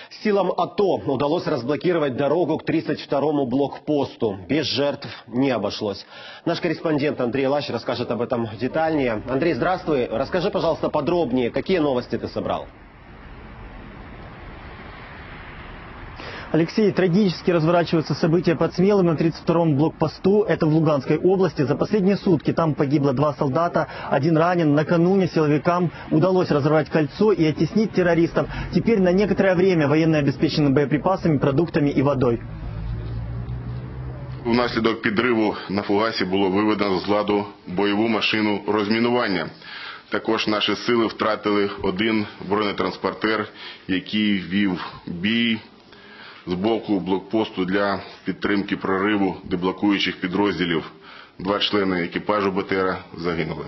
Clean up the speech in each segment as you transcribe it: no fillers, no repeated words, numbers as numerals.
Силам АТО удалось разблокировать дорогу к 32-му блокпосту. Без жертв не обошлось. Наш корреспондент Андрей Лащ расскажет об этом детальнее. Андрей, здравствуй. Расскажи, пожалуйста, подробнее, какие новости ты собрал? Алексей, трагически разворачиваются события под Смелым на 32-м блокпосту. Это в Луганской области. За последние сутки там погибло 2 солдата, 1 ранен. Накануне силовикам удалось разорвать кольцо и оттеснить террористов. Теперь на некоторое время военные обеспечены боеприпасами, продуктами и водой. Внаслідок підриву на фугасі було виведено з ладу бойову машину розмінування. Також наші сили втратили 1 бронетранспортер, який вів бій з боку блокпосту для підтримки прориву деблокуючих підрозділів. 2 члени екіпажу БТРа загинули.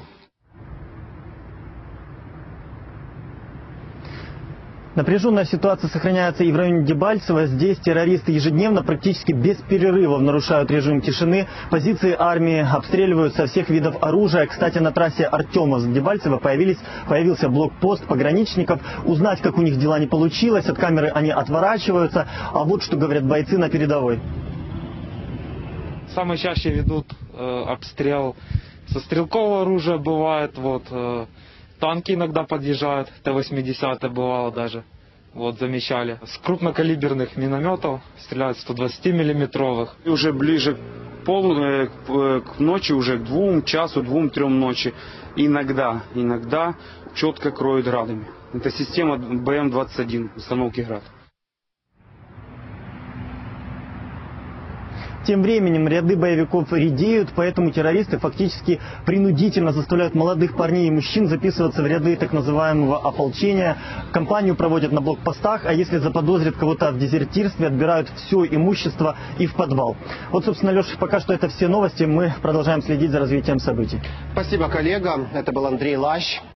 Напряженная ситуация сохраняется и в районе Дебальцево. Здесь террористы ежедневно, практически без перерывов нарушают режим тишины. Позиции армии обстреливают со всех видов оружия. Кстати, на трассе Артемовск-Дебальцево появился блокпост пограничников. Узнать, как у них дела, не получилось. От камеры они отворачиваются. А вот что говорят бойцы на передовой. Самые чаще ведут обстрел со стрелкового оружия, бывает, танки иногда подъезжают, Т-80 бывало даже, замечали. С крупнокалиберных минометов стреляют 120-миллиметровых. И уже ближе к ночи, уже к 2 часу, 2-3 ночи, иногда четко кроют градами. Это система БМ-21, установки град. Тем временем ряды боевиков редеют, поэтому террористы фактически принудительно заставляют молодых парней и мужчин записываться в ряды так называемого ополчения. Кампанию проводят на блокпостах, а если заподозрят кого-то в дезертирстве, отбирают все имущество и в подвал. Собственно, Леша, пока что это все новости. Мы продолжаем следить за развитием событий. Спасибо, коллега. Это был Андрей Лащ.